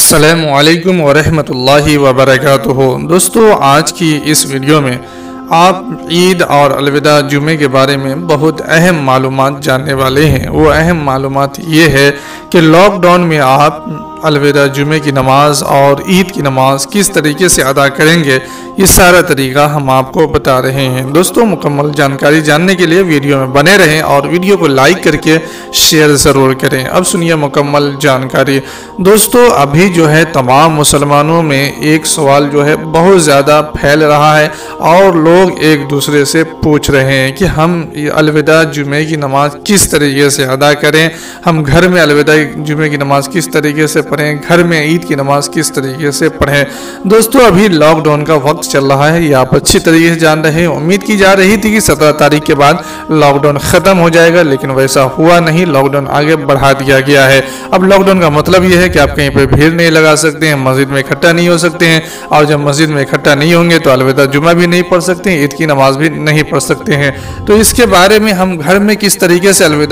السلام علیکم ورحمۃ اللہ وبرکاتہ۔ دوستو، آج کی اس ویڈیو میں آپ عید اور الوداع جمعے کے بارے میں بہت اہم معلومات جاننے والے ہیں۔ وہ اہم معلومات یہ ہے کہ لاک ڈاؤن میں آپ الوداع جمعے کی نماز اور عید کی نماز کس طریقے سے ادا کریں گے، یہ سارا طریقہ ہم آپ کو بتا رہے ہیں۔ دوستو، مکمل جانکاری جاننے کے لیے ویڈیو میں بنے رہیں اور ویڈیو کو لائک کر کے شیئر ضرور کریں۔ اب سنیے مکمل جانکاری۔ دوستو، ابھی جو ہے تمام مسلمانوں میں ایک سوال جو ہے بہت زیادہ پھیل رہا ہے اور لوگ ایک دوسرے سے پوچھ رہے ہیں کہ ہم الوداع جمعے کی نماز کس طریقے سے ادا کریں، ہم گھر میں الوداع جمعے کی نماز کس طریقے سے پڑھیں، گھر میں عید کی نماز کس طریقے سے پڑھیں۔ دوستو، ابھی لاک ڈاؤن کا وقت چل رہا ہے، یہ آپ اچھی طریقے سے جان رہے ہیں۔ امید کی جا رہی تھی کہ 17 تاریخ کے بعد لاک ڈاؤن ختم ہو جائے گا، لیکن ویسا ہوا نہیں، لاک ڈاؤن آگے بڑھا دیا گیا ہے۔ اب لاک ڈاؤن کا مطلب یہ ہے کہ آپ کہیں پہ بھیڑ نہیں لگا سکتے ہیں، مسجد میں اکٹھا نہیں ہو سکتے ہیں، اور جب مسجد میں اکٹھا نہیں ہوں گے تو الوداع جمعہ بھی نہیں پڑھ سکتے ہیں، عید کی نماز بھی نہیں پڑھ سکتے ہیں۔ تو اس کے بارے میں ہم گھر میں کس طریقے سے الوداع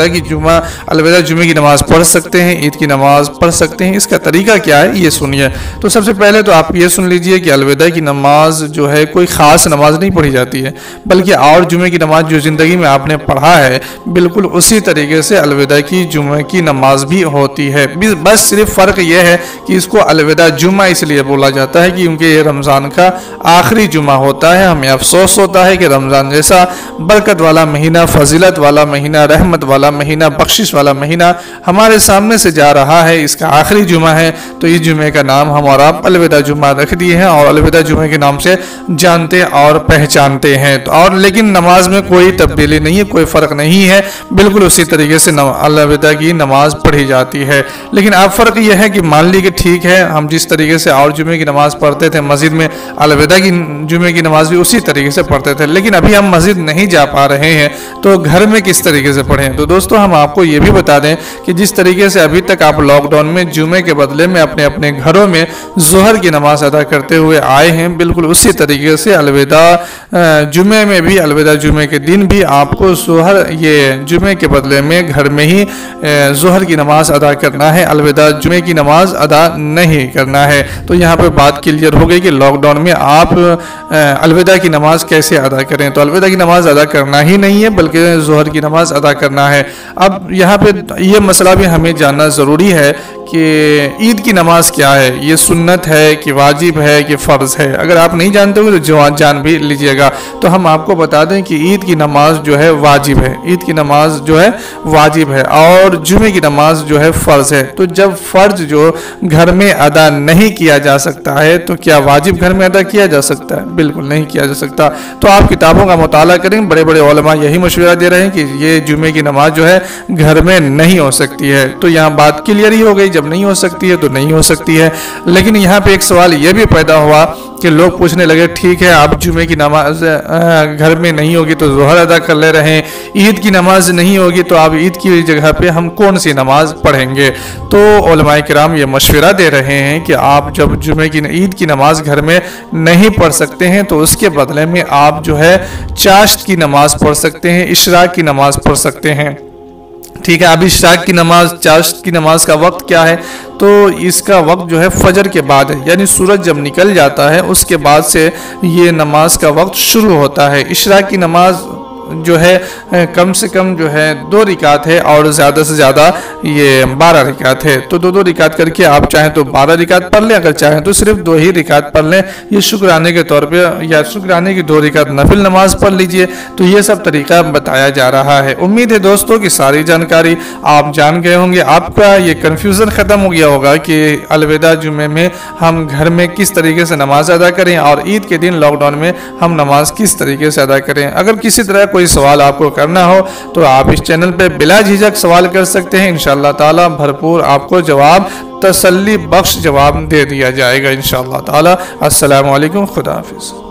جمعے کی نماز پڑھ سکتے ہیں، عید کی نماز پڑھ سکتے ہیں، اس کا طریقہ کیا ہے یہ سنیے۔ تو سب سے پہلے تو آپ یہ سن لیجئے کہ الوداع کی نماز جو ہے کوئی خاص نماز نہیں پڑھی جاتی ہے، بلکہ اور جمعے کی نماز جو زندگی میں آپ نے پڑھا ہے بالکل اسی طریقے سے الوداع کی جمعے کی نماز بھی ہوتی ہے۔ بس صرف فرق یہ ہے کہ اس کو الوداع جمعہ اس لیے بولا جاتا ہے کیونکہ یہ رمضان کا آخری جمعہ ہوتا ہے۔ ہمیں افسوس ہوتا ہے کہ رمضان جیسا برکت والا مہینہ، فضیلت والا مہینہ، رحمت والا مہینہ، بخشش والا مہینہ ہمارے سامنے سے جا رہا ہے، اس کا آخری جمعہ ہے، تو اس جمعے کا نام ہم اور آپ الوداع جمعہ رکھ دیے ہیں اور الوداع جمعے کے نام سے جانتے اور پہچانتے ہیں۔ اور لیکن نماز میں کوئی تبدیلی نہیں ہے، کوئی فرق نہیں ہے، بالکل اسی طریقے سے الوداع کی نماز پڑھی جاتی ہے۔ لیکن اب فرق یہ ہے کہ مان لی کہ ٹھیک ہے، ہم جس طریقے سے اور جمعے کی نماز پڑھتے تھے مسجد میں، الوداع کی جمعے کی نماز بھی اسی طریقے سے پڑھتے تھے، لیکن ابھی ہم مسجد نہیں جا پا رہے ہیں، تو گھر میں کس طریقے سے پڑھیں۔ تو دوستو، ہم آپ کو یہ بھی بتا دیں کہ جس طریقے سے ابھی تک آپ لاک ڈاؤن میں جمعے کے بدلے میں اپنے اپنے گھروں میں ظہر کی نماز ادا کرتے ہوئے آئے ہیں، بالکل اسی طریقے سے الوداع جمعے میں بھی، الوداع جمعے کے دن بھی آپ کو جمعے کے بدلے میں گھر میں ہی ظہر کی نماز ادا کرنا ہے، الوداع جمعے کی نماز ادا نہیں کرنا ہے۔ تو یہاں پہ بات کلیئر ہو گئی کہ لاک ڈاؤن میں آپ الوداع کی نماز کیسے ادا کریں۔ تو الوداع کی نماز ادا کرنا ہی نہیں ہے بلکہ ظہر کی نماز ادا کرنا ہے۔ اب یہاں پہ یہ مسئلہ بھی ہمیں جاننا ضروری ہے کہ عید کی نماز کیا ہے، یہ سنت ہے کہ واجب ہے کہ فرض ہے۔ اگر آپ نہیں جانتے ہو تو جان بھی لیجئے گا۔ تو ہم آپ کو بتا دیں کہ عید کی نماز جو ہے واجب ہے، عید کی نماز جو ہے واجب ہے اور جمعے کی نماز جو ہے فرض ہے۔ تو جب فرض جو گھر میں ادا نہیں کیا جا سکتا ہے تو کیا واجب گھر میں ادا کیا جا سکتا ہے؟ بالکل نہیں کیا جا سکتا۔ تو آپ کتابوں کا مطالعہ کریں، بڑے بڑے علماء یہی مشورہ دے رہے ہیں کہ یہ جمعے کی نماز جو ہے گھر میں نہیں ہو سکتی ہے۔ تو یہاں بات کلیئر ہی ہو گئی، جب نہیں ہو سکتی ہے تو نہیں ہو سکتی ہے۔ لیکن یہاں پہ ایک سوال یہ بھی پیدا ہوا کہ لوگ پوچھنے لگے ٹھیک ہے، آپ جمعے کی نماز گھر میں نہیں ہوگی تو ظہر ادا کر لے رہے ہیں، عید کی نماز نہیں ہوگی تو آپ عید کی جگہ پہ ہم کون سی نماز پڑھیں گے؟ تو علماء کرام یہ مشورہ دے رہے ہیں کہ آپ جب عید کی نماز گھر میں نہیں پڑھ سکتے ہیں تو اس کے بدلے میں آپ جو ہے چاشت کی نماز پڑھ سکتے ہیں، اشراق کی نماز پڑھ سکتے ہیں۔ ٹھیک ہے، اب اشراق کی نماز، چاشت کی نماز کا وقت کیا ہے؟ تو اس کا وقت جو ہے فجر کے بعد ہے، یعنی سورج جب نکل جاتا ہے اس کے بعد سے یہ نماز کا وقت شروع ہوتا ہے۔ اشراق کی نماز جو ہے کم سے کم جو ہے 2 رکعت ہے اور زیادہ سے زیادہ یہ 12 رکعت ہے۔ تو 2 رکعت کر کے آپ چاہیں تو 12 رکعت پڑھ لیں، اگر چاہیں تو صرف 2 ہی رکعت پڑھ لیں، یہ شکرانے کے طور پہ، یا شکرانے کی 2 رکعت نفل نماز پڑھ لیجئے۔ تو یہ سب طریقہ بتایا جا رہا ہے۔ امید ہے دوستوں کی ساری جانکاری آپ جان گئے ہوں گے، آپ کا یہ کنفیوژن ختم ہو گیا ہوگا کہ الوداع جمعے میں ہم گھر میں کس طریقے سے نماز ادا کریں اور عید کے دن لاک ڈاؤن میں ہم نماز کس طریقے سے ادا کریں۔ اگر کسی طرح کوئی سوال آپ کو کرنا ہو تو آپ اس چینل پہ بلا جھجک سوال کر سکتے ہیں، انشاءاللہ تعالی بھرپور آپ کو جواب، تسلی بخش جواب دے دیا جائے گا انشاءاللہ تعالی۔ السلام علیکم، خدا حافظ۔